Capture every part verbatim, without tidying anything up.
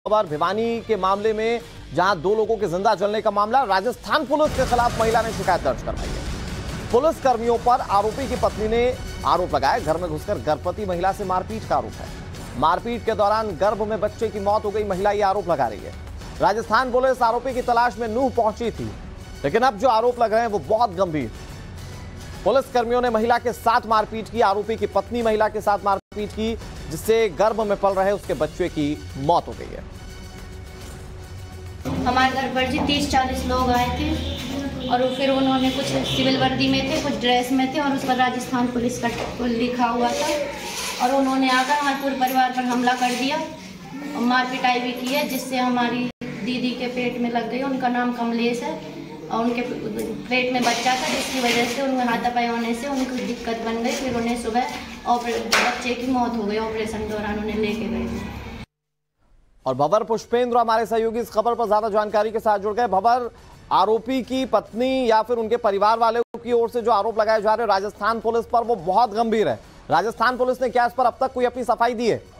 खबर भिवानी के मामले में, जहां दो लोगों के जिंदा जलने का मामला। राजस्थान पुलिस के खिलाफ महिला ने शिकायत दर्ज करवाई है। पुलिस कर्मियों पर आरोपी की पत्नी ने आरोप लगाया, घर में घुसकर गर्भवती महिला से मारपीट का आरोप है। मारपीट के दौरान गर्भ में बच्चे की मौत हो गई, महिला ये आरोप लगा रही है। राजस्थान पुलिस आरोपी की तलाश में नूंह पहुंची थी, लेकिन अब जो आरोप लग रहे हैं वो बहुत गंभीर। पुलिस कर्मियों ने महिला के साथ मारपीट की, आरोपी की पत्नी महिला के साथ मारपीट की, जिससे गर्भ में पल रहे उसके बच्चे की मौत हो गई है। हमारे घर पर जी तीस चालीस लोग आए थे और फिर उन्होंने कुछ सिविल वर्दी में थे, कुछ ड्रेस में थे और उस पर राजस्थान पुलिस का लिखा हुआ था और उन्होंने आकर हमारे पूरे परिवार पर हमला कर दिया और मार पिटाई भी की है, जिससे हमारी दीदी के पेट में लग गई। उनका नाम कमलेश है और उनके पेट में बच्चा था, जिसकी वजह से उनमें हाथापाई होने से उनको दिक्कत बन गई। फिर उन्हें सुबह बच्चे की मौत हो गई, ऑपरेशन दौरान उन्हें लेके गए। और भवर पुष्पेंद्र हमारे सहयोगी इस खबर पर ज्यादा जानकारी के साथ जुड़ गए। भवर, आरोपी की पत्नी या फिर उनके परिवार वालों की ओर से जो आरोप लगाए जा रहे हैं राजस्थान पुलिस पर, वो बहुत गंभीर है। राजस्थान पुलिस ने क्या इस पर अब तक कोई अपनी सफाई दी है?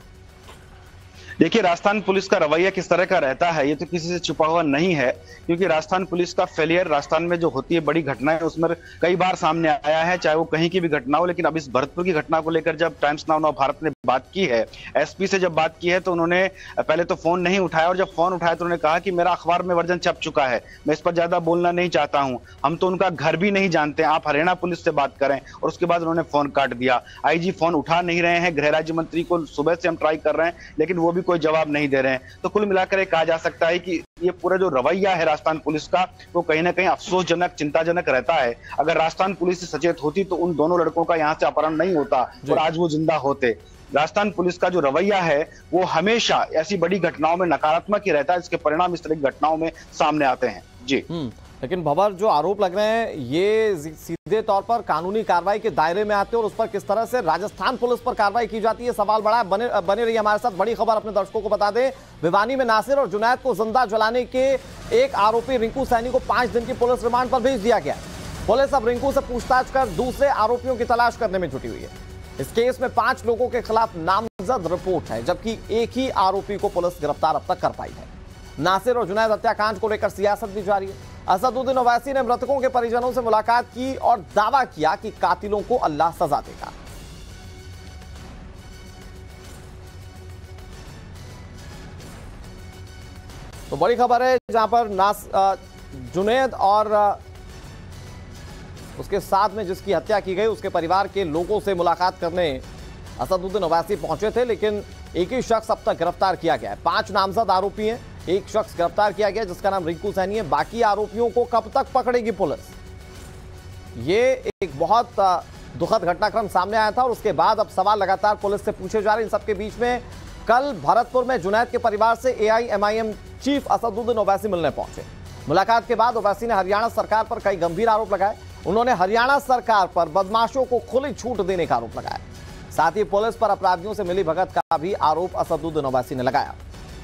देखिए, राजस्थान पुलिस का रवैया किस तरह का रहता है ये तो किसी से छुपा हुआ नहीं है, क्योंकि राजस्थान पुलिस का फेलियर राजस्थान में जो होती है बड़ी घटनाएं उसमें कई बार सामने आया है, चाहे वो कहीं की भी घटना हो। लेकिन अब इस भरतपुर की घटना को लेकर जब टाइम्स नाउ नव भारत ने बात की है, एसपी से जब बात की है, तो उन्होंने पहले तो फोन नहीं उठाया और जब फोन उठाया तो उन्होंने कहा कि मेरा अखबार में वर्जन छप चुका है, मैं इस पर ज्यादा बोलना नहीं चाहता हूं, हम तो उनका घर भी नहीं जानते, आप हरियाणा पुलिस से बात करें। और उसके बाद उन्होंने फोन काट दिया। आईजी फोन उठा नहीं रहे हैं, गृह राज्य मंत्री को सुबह से हम ट्राई कर रहे हैं लेकिन वो भी कोई जवाब नहीं दे रहे हैं। तो कुल मिलाकर ये कहा जा सकता है कि ये पूरा जो रवैया है राजस्थान पुलिस का वो कहीं ना कहीं अफसोसजनक, चिंताजनक रहता है। अगर राजस्थान पुलिस सचेत होती तो उन दोनों लड़कों का यहाँ से अपहरण नहीं होता और आज वो जिंदा होते। राजस्थान पुलिस का जो रवैया है वो हमेशा ऐसी बड़ी घटनाओं में नकारात्मक ही रहता है, इसके परिणाम इस तरह की घटनाओं में सामने आते हैं। जी, लेकिन भवर, जो आरोप लग रहे हैं ये सीधे तौर पर कानूनी कार्रवाई के दायरे में आते हैं और उस पर किस तरह से राजस्थान पुलिस पर कार्रवाई की जाती है, सवाल बड़ा है। बने बने रहिए हमारे साथ। बड़ी खबर अपने दर्शकों को बता दें, भिवानी में नासिर और जुनैद को जिंदा जलाने के एक आरोपी रिंकू सैनी को पांच दिन की पुलिस रिमांड पर भेज दिया गया। पुलिस अब रिंकू से पूछताछ कर दूसरे आरोपियों की तलाश करने में जुटी हुई है। इस केस में पांच लोगों के खिलाफ नामजद रिपोर्ट है, जबकि एक ही आरोपी को पुलिस गिरफ्तार अब तक कर पाई है। नासिर और जुनैद हत्याकांड को लेकर सियासत भी जारी है। असदुद्दीन ओवैसी ने मृतकों के परिजनों से मुलाकात की और दावा किया कि कातिलों को अल्लाह सजा देगा। तो बड़ी खबर है, जहां पर नास जुनैद और उसके साथ में जिसकी हत्या की गई उसके परिवार के लोगों से मुलाकात करने असदुद्दीन ओवैसी पहुंचे थे, लेकिन एक ही शख्स अब तक गिरफ्तार किया गया है। पांच नामजद आरोपी हैं, एक शख्स गिरफ्तार किया गया जिसका नाम रिंकू सैनी है। बाकी आरोपियों को कब तक पकड़ेगी पुलिस? ये एक बहुत दुखद घटनाक्रम सामने आया था और उसके बाद अब सवाल लगातार पुलिस से पूछे जा रहे हैं। इन सबके बीच में कल भरतपुर में जुनैद के परिवार से एआईएमआईएम चीफ असदुद्दीन ओवैसी मिलने पहुंचे। मुलाकात के बाद ओवैसी ने हरियाणा सरकार पर कई गंभीर आरोप लगाए। उन्होंने हरियाणा सरकार पर बदमाशों को खुली छूट देने का आरोप लगाया। साथ ही पुलिस पर अपराधियों से मिली भगत का भी आरोप असदुद्दीन ओवैसी ने लगाया।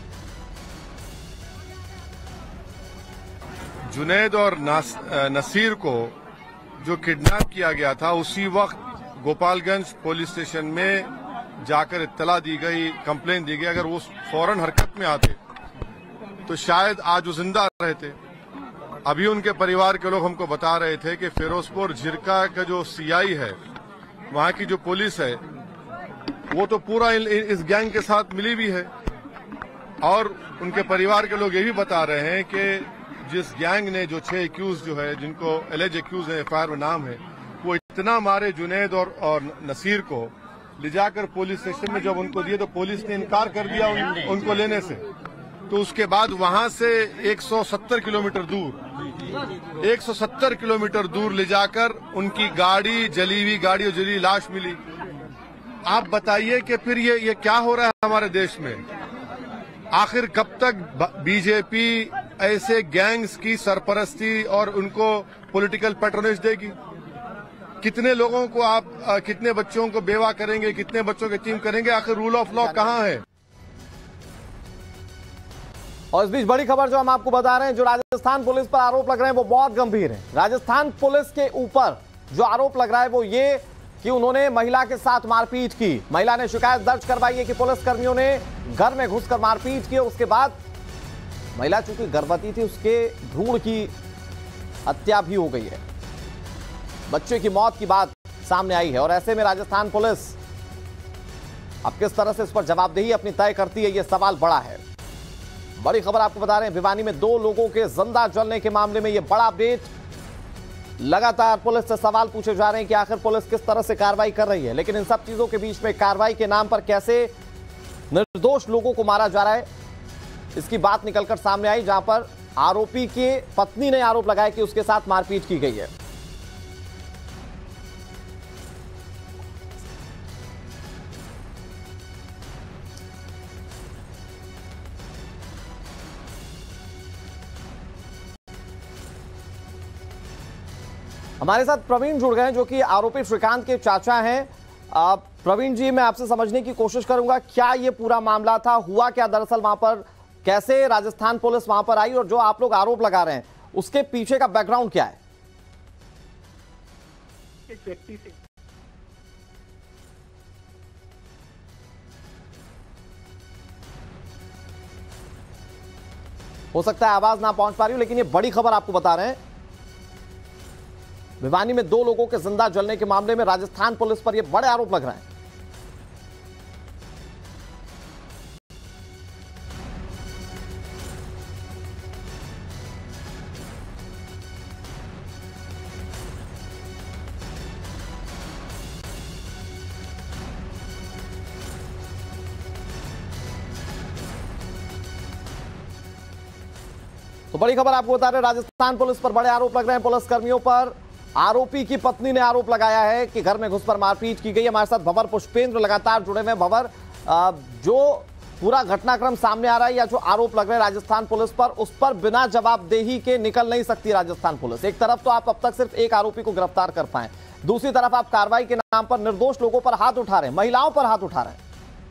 जुनैद और नसीर को जो किडनैप किया गया था, उसी वक्त गोपालगंज पुलिस स्टेशन में जाकर इत्तला दी गई, कंप्लेन दी गई। अगर वो फौरन हरकत में आते तो शायद आज वो जिंदा रहते। अभी उनके परिवार के लोग हमको बता रहे थे कि फिरोजपुर झिरका का जो सीआई है, वहां की जो पुलिस है, वो तो पूरा इस गैंग के साथ मिली भी है। और उनके परिवार के लोग ये भी बता रहे हैं कि जिस गैंग ने जो छह एक्यूज जो है, जिनको एलेज एक्यूज है, एफआईआर में नाम है, वो इतना मारे जुनैद और, और नसीर को ले जाकर पुलिस स्टेशन में जब उनको दिए तो पुलिस ने इनकार कर दिया उन, उनको लेने से। तो उसके बाद वहां से एक सौ सत्तर किलोमीटर दूर एक सौ सत्तर किलोमीटर दूर ले जाकर उनकी गाड़ी, जली हुई गाड़ी और जली लाश मिली। आप बताइए कि फिर ये ये क्या हो रहा है हमारे देश में? आखिर कब तक बीजेपी ऐसे गैंग्स की सरपरस्ती और उनको पॉलिटिकल पैट्रोनेज देगी? कितने लोगों को आप, कितने बच्चों को बेवा करेंगे, कितने बच्चों की टीम करेंगे? आखिर रूल ऑफ लॉ कहां है? और इस बीच बड़ी खबर जो हम आपको बता रहे हैं, जो राजस्थान पुलिस पर आरोप लग रहे हैं वो बहुत गंभीर है। राजस्थान पुलिस के ऊपर जो आरोप लग रहा है वो ये कि उन्होंने महिला के साथ मारपीट की। महिला ने शिकायत दर्ज करवाई है कि पुलिस कर्मियों ने घर में घुसकर मारपीट की। उसके बाद महिला चूंकि गर्भवती थी, उसके भ्रूण की हत्या भी हो गई है। बच्चे की मौत की बात सामने आई है और ऐसे में राजस्थान पुलिस अब किस तरह से इस पर जवाबदेही अपनी तय करती है, यह सवाल बड़ा है। बड़ी खबर आपको बता रहे हैं, भिवानी में दो लोगों के जिंदा जलने के मामले में यह बड़ा अपडेट। लगातार पुलिस से सवाल पूछे जा रहे हैं कि आखिर पुलिस किस तरह से कार्रवाई कर रही है, लेकिन इन सब चीजों के बीच में कार्रवाई के नाम पर कैसे निर्दोष लोगों को मारा जा रहा है, इसकी बात निकलकर सामने आई, जहां पर आरोपी के पत्नी ने आरोप लगाया कि उसके साथ मारपीट की गई है। हमारे साथ प्रवीण जुड़ गए हैं, जो कि आरोपी श्रीकांत के चाचा हैं। आ, प्रवीण जी, मैं आपसे समझने की कोशिश करूंगा, क्या ये पूरा मामला था, हुआ क्या दरअसल वहां पर, कैसे राजस्थान पुलिस वहां पर आई और जो आप लोग आरोप लगा रहे हैं उसके पीछे का बैकग्राउंड क्या है? एक व्यक्ति से हो सकता है आवाज ना पहुंच पा रही हो, लेकिन ये बड़ी खबर आपको बता रहे हैं। भिवानी में दो लोगों के जिंदा जलने के मामले में राजस्थान पुलिस पर ये बड़े आरोप लग रहे हैं। तो बड़ी खबर आपको बता रहे हैं, राजस्थान पुलिस पर बड़े आरोप लग रहे हैं। पुलिस कर्मियों पर आरोपी की पत्नी ने आरोप लगाया है कि घर में घुसकर मारपीट की गई है। हमारे साथ भंवर पुष्पेंद्र लगातार जुड़े हुए हैं। भंवर, जो पूरा घटनाक्रम सामने आ रहा है या जो आरोप लग रहे हैं राजस्थान पुलिस पर, उस पर बिना जवाबदेही के निकल नहीं सकती राजस्थान पुलिस। एक तरफ तो आप अब तक सिर्फ एक आरोपी को गिरफ्तार कर पाए, दूसरी तरफ आप कार्रवाई के नाम पर निर्दोष लोगों पर हाथ उठा रहे हैं, महिलाओं पर हाथ उठा रहे हैं।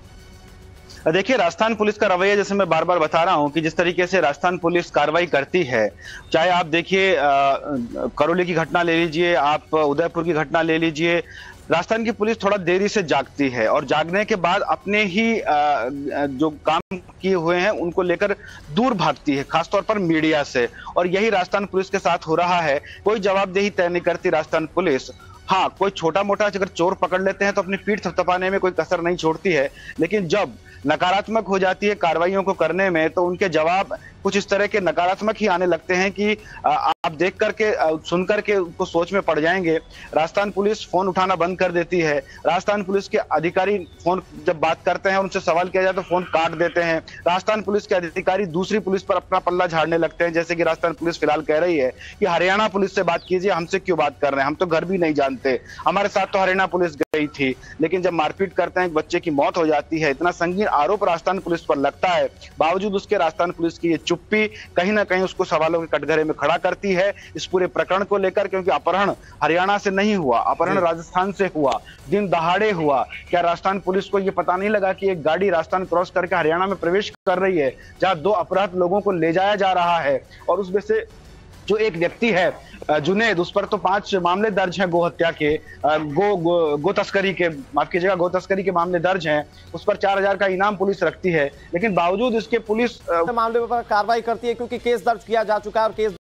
देखिए, राजस्थान पुलिस का रवैया, जैसे मैं बार बार बता रहा हूं कि जिस तरीके से राजस्थान पुलिस कार्रवाई करती है, चाहे आप देखिए करौली की घटना ले लीजिए, आप उदयपुर की घटना ले लीजिए, राजस्थान की पुलिस थोड़ा देरी से जागती है और जागने के बाद अपने ही जो काम किए हुए हैं उनको लेकर दूर भागती है, खासतौर पर मीडिया से। और यही राजस्थान पुलिस के साथ हो रहा है। कोई जवाबदेही तय नहीं करती राजस्थान पुलिस। हाँ, कोई छोटा मोटा अगर चोर पकड़ लेते हैं तो अपनी पीठ थपथपाने में कोई कसर नहीं छोड़ती है, लेकिन जब नकारात्मक हो जाती है कार्रवाइयों को करने में, तो उनके जवाब कुछ इस तरह के नकारात्मक ही आने लगते हैं कि आप देख करके, सुन करके उनको सोच में पड़ जाएंगे। राजस्थान पुलिस फोन उठाना बंद कर देती है। राजस्थान पुलिस के अधिकारी फोन जब बात करते हैं, उनसे सवाल किया जाए तो फोन काट देते हैं। राजस्थान पुलिस के अधिकारी दूसरी पुलिस पर अपना पल्ला झाड़ने लगते हैं, जैसे कि राजस्थान पुलिस फिलहाल कह रही है कि हरियाणा पुलिस से बात कीजिए, हमसे क्यों बात कर रहे हैं, हम तो घर भी नहीं जानते, हमारे साथ तो हरियाणा पुलिस गई थी। लेकिन जब मारपीट करते हैं, एक बच्चे की मौत हो जाती है, इतना संगीन आरोप राजस्थान पुलिस पर लगता है, बावजूद उसके राजस्थान पुलिस की ये चुप्पी कहीं ना कहीं उसको सवालों के कटघरे में खड़ा करती है इस पूरे प्रकरण को लेकर। क्योंकि अपहरण हरियाणा से नहीं हुआ, अपहरण राजस्थान से हुआ, दिन दहाड़े हुआ। क्या राजस्थान पुलिस को यह पता नहीं लगा कि एक गाड़ी राजस्थान क्रॉस करके हरियाणा में प्रवेश कर रही है, जहां दो अपराध लोगों को ले जाया जा रहा है, और उसमें से जो एक व्यक्ति है जुनैद, उस पर तो पांच मामले दर्ज हैं गो हत्या के, गो गो, गो तस्करी के, माफ कीजिएगा, गो तस्करी के मामले दर्ज हैं। उस पर चार हजार का इनाम पुलिस रखती है, लेकिन बावजूद इसके पुलिस मामले पर कार्रवाई करती है क्योंकि केस दर्ज किया जा चुका है और केस